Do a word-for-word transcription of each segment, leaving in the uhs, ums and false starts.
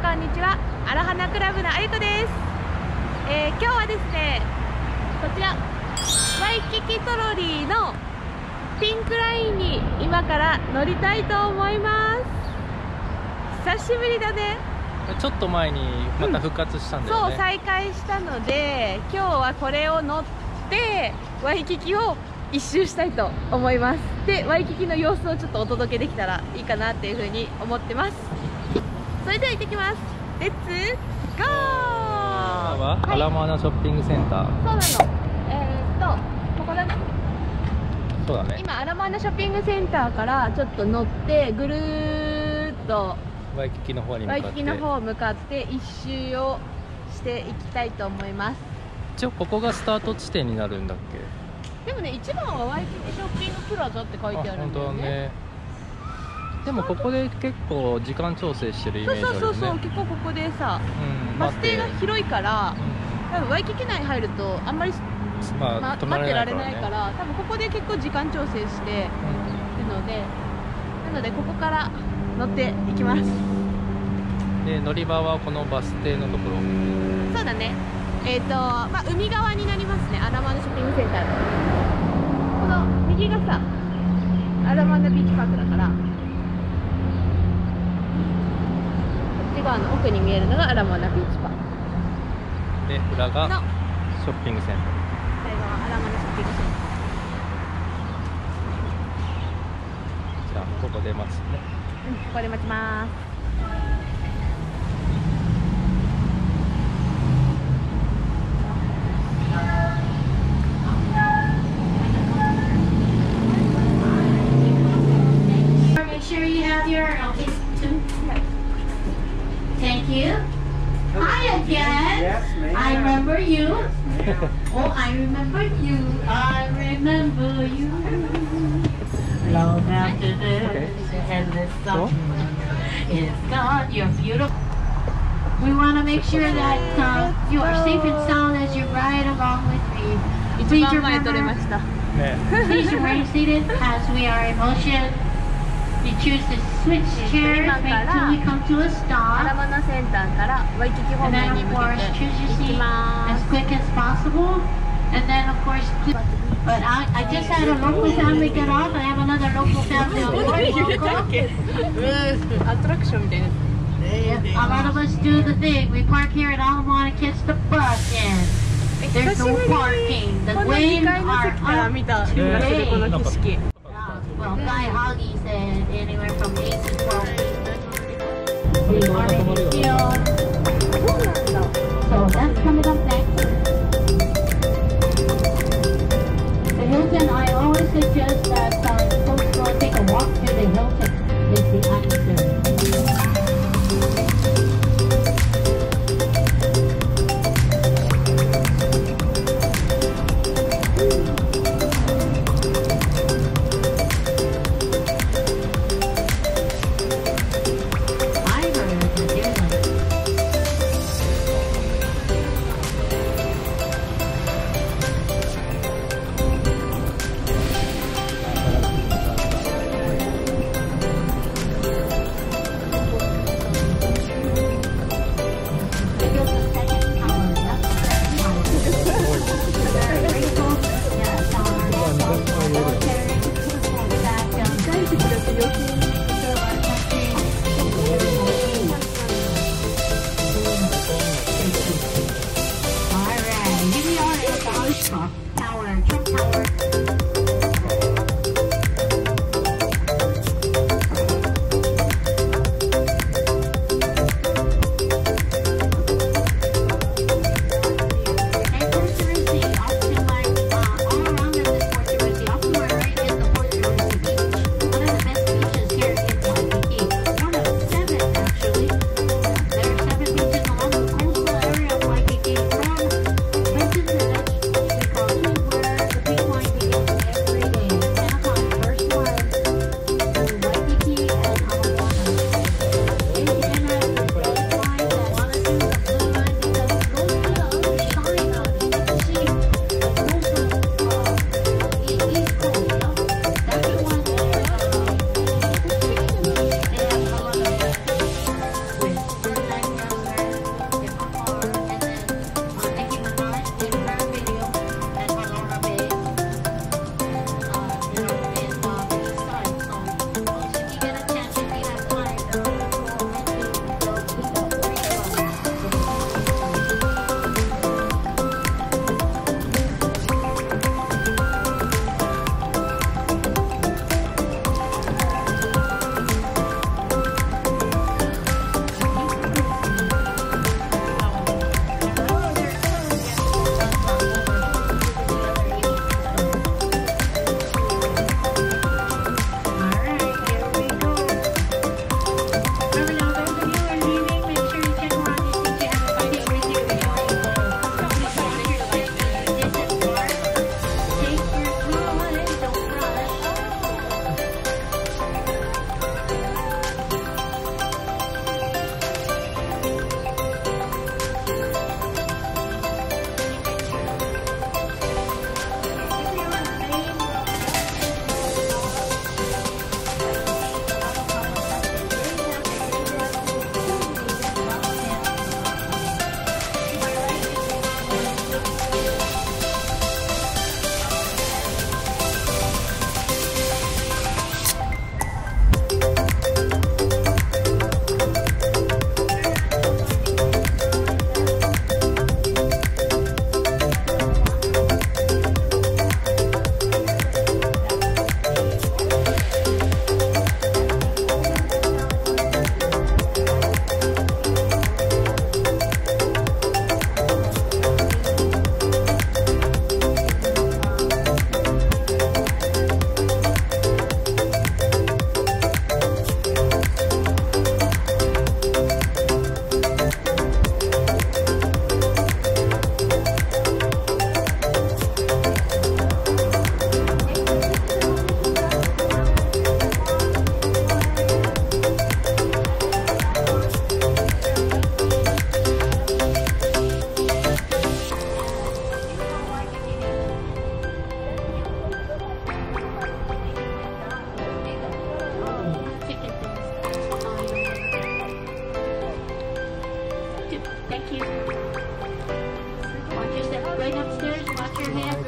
こんにちは。アラハナクラブのあゆこです。えー、今日はですね、こちらワイキキトロリーのピンクラインに今から乗りたいと思います。久しぶりだね。 ちょっと前にまた復活したんだよね、 うん、そう再開したので、今日はこれを乗ってワイキキを一周したいと思います。で、ワイキキの様子をちょっとお届けできたらいいかなっていうふうに思ってます。それでは行ってきます。レッツゴー。 今はアラモアナショッピングセンター、 そうなの。えー、っとここだね。 そうだね。 今アラモアナショッピングセンターからちょっと乗ってぐるーっとワイキキの方に向かってワイキキの方向かって一周をしていきたいと思います。 一応ここがスタート地点になるんだっけ。 でもね、一番はワイキキショッピングプラザって書いてあるんだよね。 あ、本当だね。でもここで結構時間調整してるイメージあるよね。 そうそうそうそう、結構ここでさ、 うん、 バス停が広いから、 うん、 多分ワイキキ内入るとあんまり、 まあま、 止ま待ってられれないからね。 ないから、多分ここで結構時間調整してるので、なのでここから乗っていきます。 で、乗り場はこのバス停のところ。 そうだね。えっ、ー、とまあ海側になりますね。アラモアナショッピングセンターのこの右がさアラモアナビーチパークだから、こっち側の奥に見えるのがアラモアナビーチパークで、裏がのショッピングセンター。 最後はアラモアナショッピングセンじゃあここで待つね。 ター、うん、ここで待ちます。 Make sure you have your okay. Thank you. Hi again. Yes, ma'am. I remember you. Yes, Oh, I remember you. I remember you. Long after this endless summer is gone. You're beautiful. We want to make sure that uh, you are safe and sound as you ride along with me. 一 Please 番前取れま remember, した。 ね、 please remain seated as we are in motion. We choose to switch chairs until we come to a アラ stop. モアナセンターからワイキキ方 And 面 then に of 向 course けて choose your 行き seat ま as す。 quick as possible. And then of course, but I, I just had a local family get off. I have another local family on board. Welcome. アトラクションみたいな。 A lot of us do the thing. We park here at Alamana, catch the bus in. 久 There's し no ぶりに parking. The このに waves かいの are 席から見た気がするこの景色。 Well, Guy Hoggy said anywhere from eight to twelve feet. We are in here. So that's coming up next. The Hilton, I always suggest that uh, folks go take a walk to the Hilton. It's the answer. you. Watch your step. Right upstairs. Watch your hands.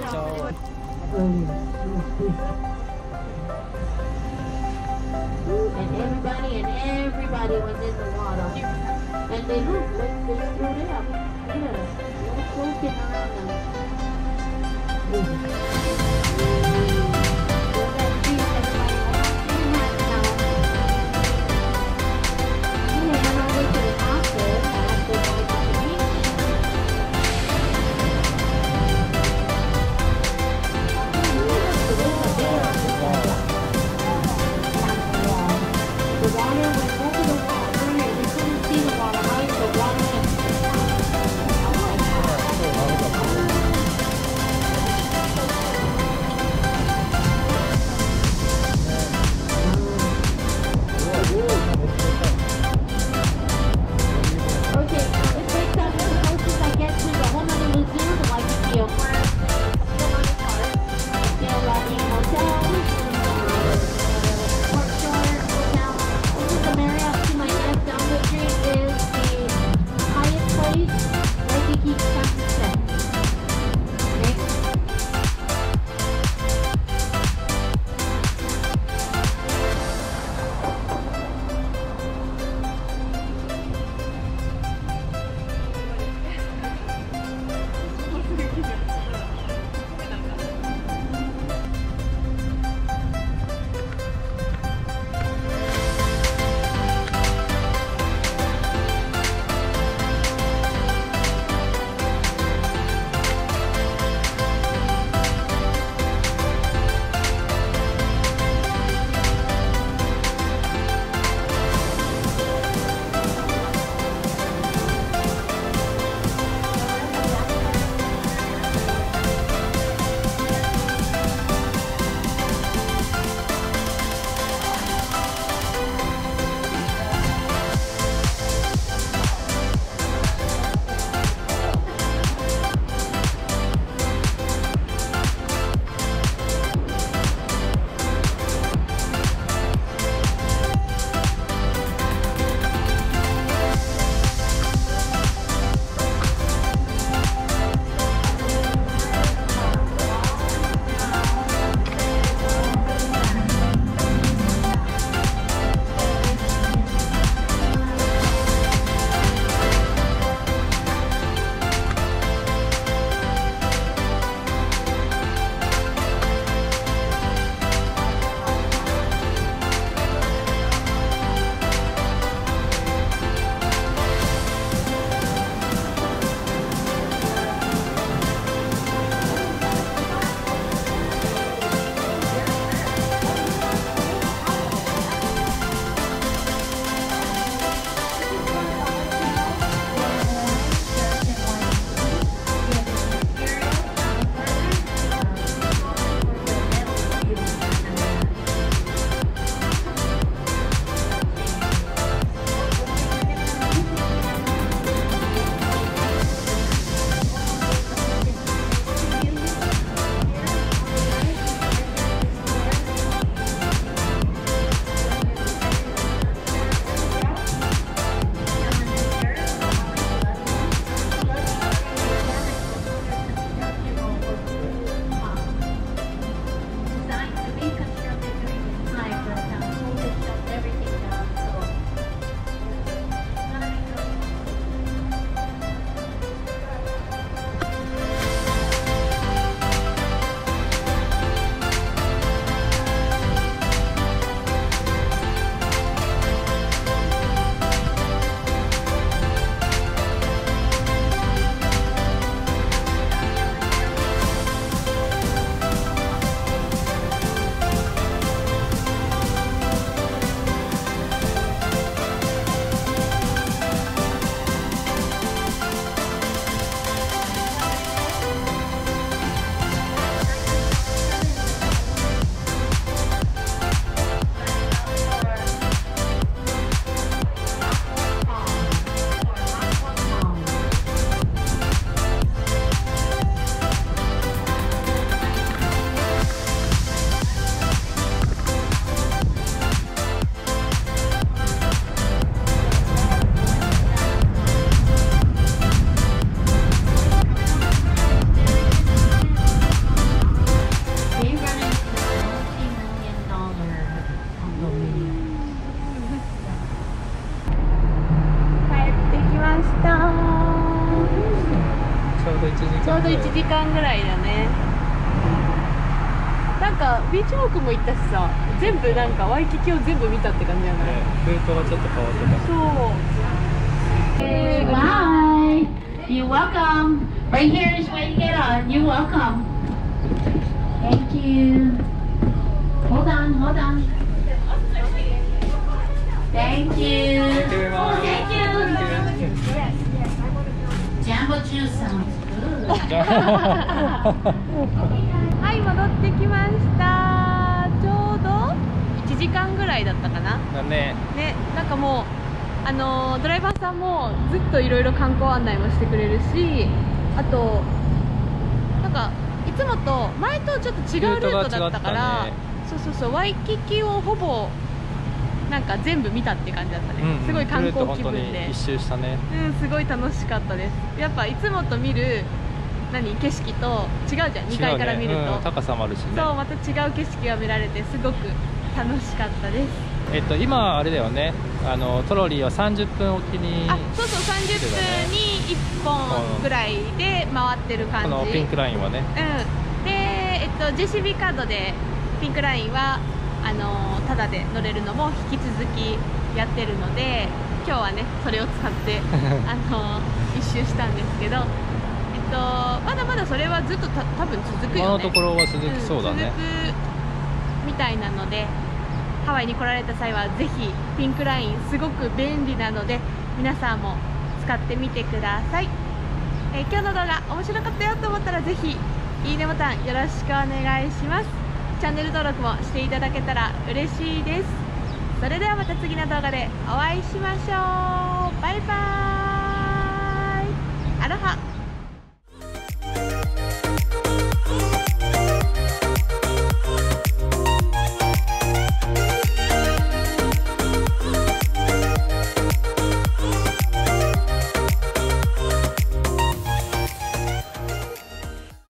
And everybody and everybody was in the water. And they looked, they, they stood up. Yeah, no floating around them. So that means everybody was three hands down. And they went over to the after, after the beach. The water went over the water, and we couldn't see the water, right? The water went. Oh my God. ちょうどいちじかんぐらいだね。なんかビーチウォークも行ったしさ、全部なんかワイキキを全部見たって感じじゃない？ ルートがちょっと変わってた。 そう。 Bye. You're welcome. Right here is where you get on. You're welcome. Thank you. Hold on, hold on. Thank you. Thank you. Jumbo juice sounds good. はい、戻ってきました。ちょうどいちじかんぐらいだったかな。 だね。 ね、なんかもうあのードライバーさんもずっといろいろ観光案内もしてくれるし、あとなんかいつもと前とちょっと違うルートだったから、 ね、 そうそうそう、ワイキキをほぼなんか全部見たって感じだったね。 うんうん、 すごい観光気分ぐるっと本当にで一周したね。 うん、すごい楽しかったです。やっぱいつもと見る何景色と違うじゃん、にかいから見ると、 違うね、うん、高さもあるしね。 そう、また違う景色が見られてすごく楽しかったです。 えっと今あれだよね、あのトロリーはさんじゅっぷんおきに、 あ、そうそう、さんじゅっぷんにいっぽんぐらいで回ってる感じ。 このピンクラインはね、 うん、で、えっと、ジェイシービー カードでピンクラインはあのタダで乗れるのも引き続きやってるので、今日はねそれを使ってあの一周したんですけど、えっと、まだまだそれはずっとた多分続くよね。 このところは続きそうだね、 うん、続くみたいなので、ハワイに来られた際はぜひピンクラインすごく便利なので皆さんも使ってみてください。えー、今日の動画面白かったよと思ったらぜひいいねボタンよろしくお願いします。チャンネル登録もしていただけたら嬉しいです。それではまた次の動画でお会いしましょう。バイバーイ。アロハ。